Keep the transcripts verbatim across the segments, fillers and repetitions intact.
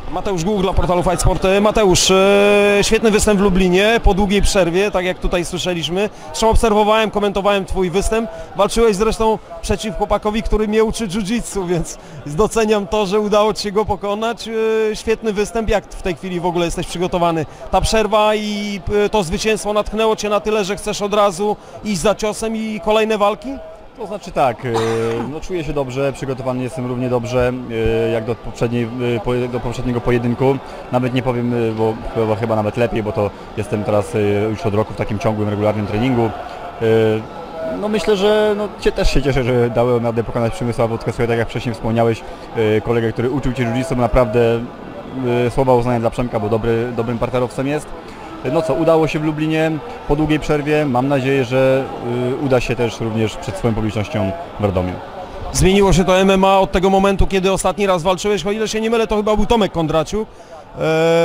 Mateusz Guch dla portalu Fight Sport. Mateusz, e, świetny występ w Lublinie po długiej przerwie, tak jak tutaj słyszeliśmy. Zresztą obserwowałem, komentowałem Twój występ. Walczyłeś zresztą przeciw chłopakowi, który mnie uczy jiu-jitsu, więc doceniam to, że udało Ci się go pokonać. E, świetny występ. Jak w tej chwili w ogóle jesteś przygotowany? Ta przerwa i e, to zwycięstwo natchnęło Cię na tyle, że chcesz od razu iść za ciosem i kolejne walki? To znaczy tak, no czuję się dobrze, przygotowany jestem równie dobrze jak do, poprzedniej, do poprzedniego pojedynku. Nawet nie powiem, bo chyba, chyba nawet lepiej, bo to jestem teraz już od roku w takim ciągłym, regularnym treningu. No myślę, że no, cię też się cieszę, że dałem radę pokonać Przemysława Wódkę, tak jak wcześniej wspomniałeś, kolegę, który uczył Cię jiu-jitsu, naprawdę słowa uznania dla Przemka, bo dobry, dobrym partnerowcem jest. No co, udało się w Lublinie po długiej przerwie. Mam nadzieję, że y, uda się też również przed swoją publicznością w Radomiu. Zmieniło się to M M A od tego momentu, kiedy ostatni raz walczyłeś, o ile się nie mylę, to chyba był Tomek Kondraciuk, eee,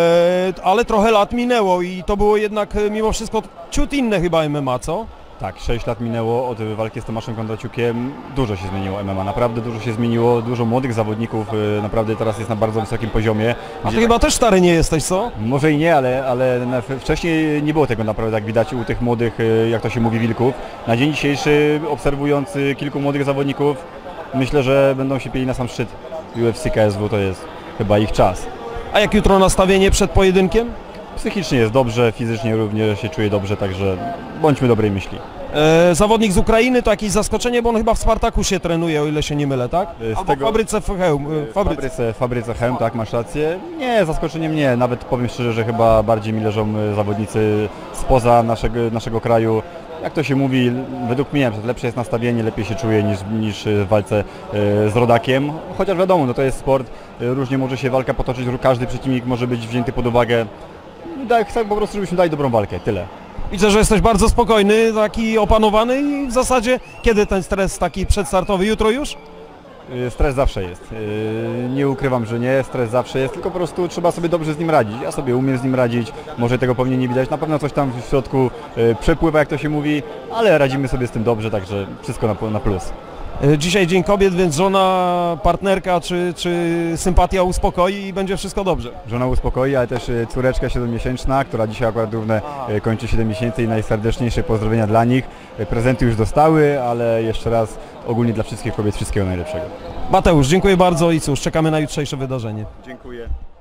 ale trochę lat minęło i to było jednak mimo wszystko ciut inne chyba M M A, co? Tak, sześć lat minęło od walki z Tomaszem Kondraciukiem. Dużo się zmieniło M M A, naprawdę dużo się zmieniło, dużo młodych zawodników, naprawdę teraz jest na bardzo wysokim poziomie. A ty chyba też stary nie jesteś, co? Może i nie, ale, ale wcześniej nie było tego naprawdę, jak widać u tych młodych, jak to się mówi, wilków. Na dzień dzisiejszy, obserwując kilku młodych zawodników, myślę, że będą się pieli na sam szczyt U F C K S W, to jest chyba ich czas. A jak jutro nastawienie przed pojedynkiem? Psychicznie jest dobrze, fizycznie również się czuje dobrze, także bądźmy dobrej myśli. E, zawodnik z Ukrainy to jakieś zaskoczenie, bo on chyba w Spartakusie trenuje, o ile się nie mylę, tak? Z Albo tego... w fabryce Chełm. W fabryce, fabryce Chełm, tak, masz rację. Nie, zaskoczeniem nie, nawet powiem szczerze, że chyba bardziej mi leżą zawodnicy spoza naszego, naszego kraju. Jak to się mówi, według mnie lepsze jest nastawienie, lepiej się czuję niż, niż w walce z rodakiem. Chociaż wiadomo, no to jest sport, różnie może się walka potoczyć, każdy przeciwnik może być wzięty pod uwagę. Tak, chcę po prostu, żebyśmy dali dobrą walkę, tyle. Widzę, że jesteś bardzo spokojny, taki opanowany i w zasadzie kiedy ten stres taki przedstartowy? Jutro już? Stres zawsze jest. Nie ukrywam, że nie, stres zawsze jest, tylko po prostu trzeba sobie dobrze z nim radzić. Ja sobie umiem z nim radzić, może tego powinien nie widać, na pewno coś tam w środku przepływa, jak to się mówi, ale radzimy sobie z tym dobrze, także wszystko na, na plus. Dzisiaj Dzień Kobiet, więc żona, partnerka czy, czy sympatia uspokoi i będzie wszystko dobrze. Żona uspokoi, ale też córeczka siedmiomiesięczna, która dzisiaj akurat równe kończy siedem miesięcy i najserdeczniejsze pozdrowienia dla nich. Prezenty już dostały, ale jeszcze raz ogólnie dla wszystkich kobiet wszystkiego najlepszego. Mateusz, dziękuję bardzo i cóż, czekamy na jutrzejsze wydarzenie. Dziękuję.